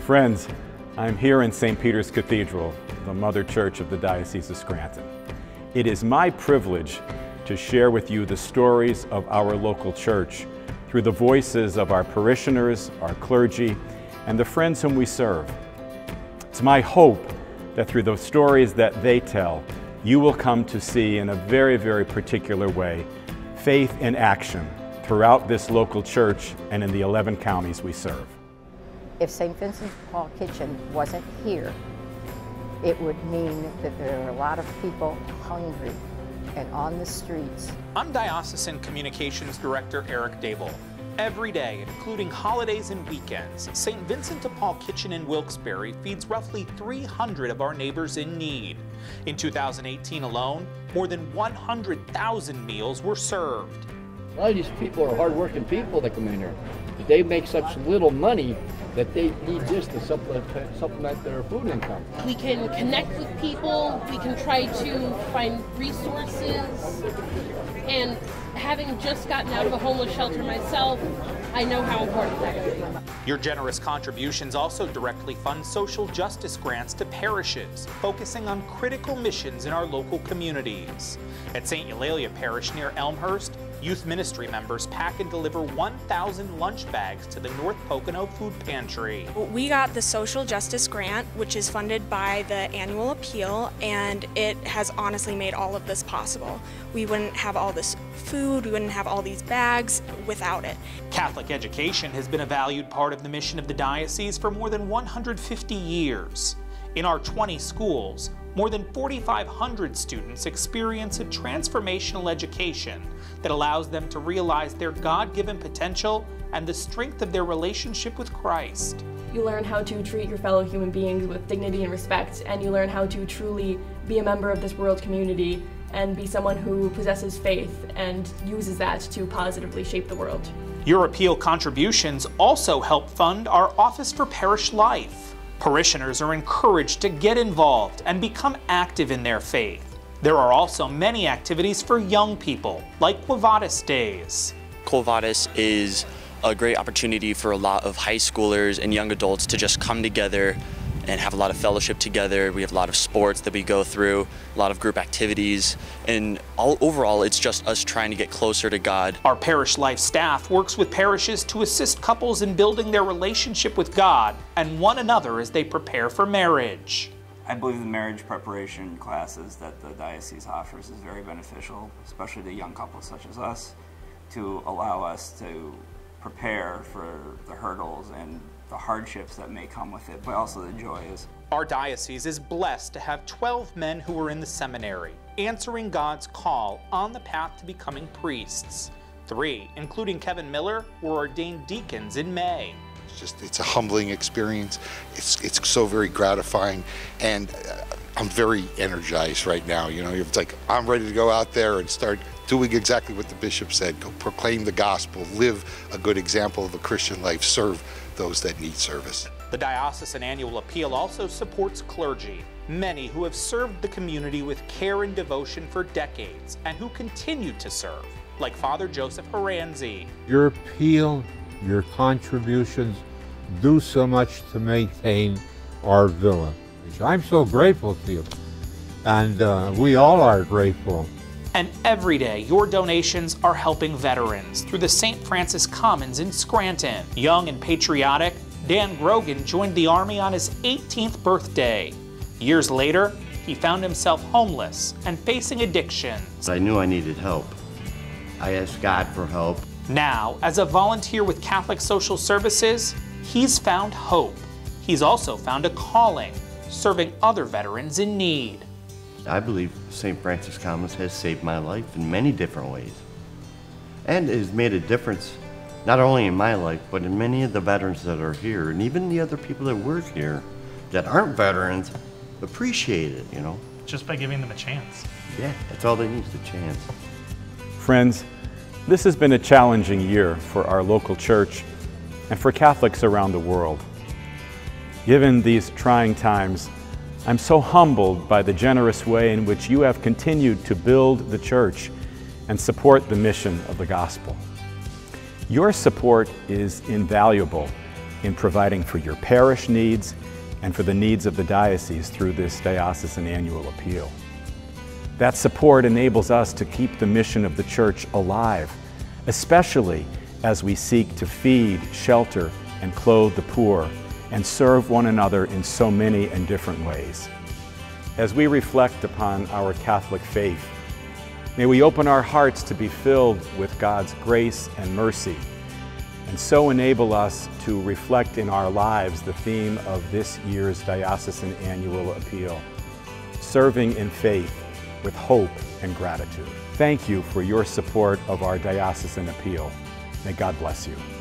Friends, I'm here in St. Peter's Cathedral, the mother church of the Diocese of Scranton. It is my privilege to share with you the stories of our local church through the voices of our parishioners, our clergy, and the friends whom we serve. It's my hope that through the stories that they tell, you will come to see in a very, very particular way faith in action throughout this local church and in the 11 counties we serve. If St. Vincent de Paul Kitchen wasn't here, it would mean that there are a lot of people hungry and on the streets. I'm Diocesan Communications Director Eric Dable. Every day, including holidays and weekends, St. Vincent de Paul Kitchen in Wilkes-Barre feeds roughly 300 of our neighbors in need. In 2018 alone, more than 100,000 meals were served. A lot of these people are hardworking people that come in here. They make such little money that they need this to supplement their food income. We can connect with people, we can try to find resources, and having just gotten out of a homeless shelter myself, I know how important that is. Your generous contributions also directly fund social justice grants to parishes, focusing on critical missions in our local communities. At St. Eulalia Parish near Elmhurst, youth ministry members pack and deliver 1,000 lunch bags to the North Pocono Food Pantry. We got the social justice grant, which is funded by the annual appeal, and it has honestly made all of this possible. We wouldn't have all this food, we wouldn't have all these bags without it. Catholic education has been a valued part of the mission of the diocese for more than 150 years. In our 20 schools, more than 4,500 students experience a transformational education that allows them to realize their God-given potential and the strength of their relationship with Christ. You learn how to treat your fellow human beings with dignity and respect, and you learn how to truly be a member of this world community and be someone who possesses faith and uses that to positively shape the world. Your appeal contributions also help fund our Office for Parish Life. Parishioners are encouraged to get involved and become active in their faith. There are also many activities for young people, like Quo Vadis Days. Quo Vadis is a great opportunity for a lot of high schoolers and young adults to just come together and have a lot of fellowship together. We have a lot of sports that we go through, a lot of group activities, and overall it's just us trying to get closer to God. Our Parish Life staff works with parishes to assist couples in building their relationship with God and one another as they prepare for marriage. I believe the marriage preparation classes that the diocese offers is very beneficial, especially to young couples such as us, to allow us to prepare for the hurdles and the hardships that may come with it, but also the joys. Our diocese is blessed to have 12 men who are in the seminary, answering God's call on the path to becoming priests. 3, including Kevin Miller, were ordained deacons in May. It's a humbling experience. It's so very gratifying, and I'm very energized right now. You know, it's like I'm ready to go out there and start doing exactly what the bishop said. Go proclaim the gospel, live a good example of a Christian life, serve those that need service. The Diocesan Annual Appeal also supports clergy, many who have served the community with care and devotion for decades and who continue to serve, like Father Joseph Haranzi. Your appeal, your contributions do so much to maintain our villa. I'm so grateful to you, and we all are grateful. And every day, your donations are helping veterans through the St. Francis Commons in Scranton. Young and patriotic, Dan Grogan joined the Army on his 18th birthday. Years later, he found himself homeless and facing addiction. I knew I needed help. I asked God for help. Now, as a volunteer with Catholic Social Services, he's found hope. He's also found a calling, serving other veterans in need. I believe St. Francis Commons has saved my life in many different ways, and has made a difference not only in my life, but in many of the veterans that are here, and even the other people that work here that aren't veterans appreciate it, you know. Just by giving them a chance. Yeah, that's all they need is a chance. Friends, this has been a challenging year for our local church and for Catholics around the world. Given these trying times, I'm so humbled by the generous way in which you have continued to build the church and support the mission of the gospel. Your support is invaluable in providing for your parish needs and for the needs of the diocese through this diocesan annual appeal. That support enables us to keep the mission of the church alive, especially as we seek to feed, shelter, and clothe the poor, and serve one another in so many and different ways. As we reflect upon our Catholic faith, may we open our hearts to be filled with God's grace and mercy, and so enable us to reflect in our lives the theme of this year's Diocesan Annual Appeal, serving in faith with hope and gratitude. Thank you for your support of our Diocesan Appeal. May God bless you.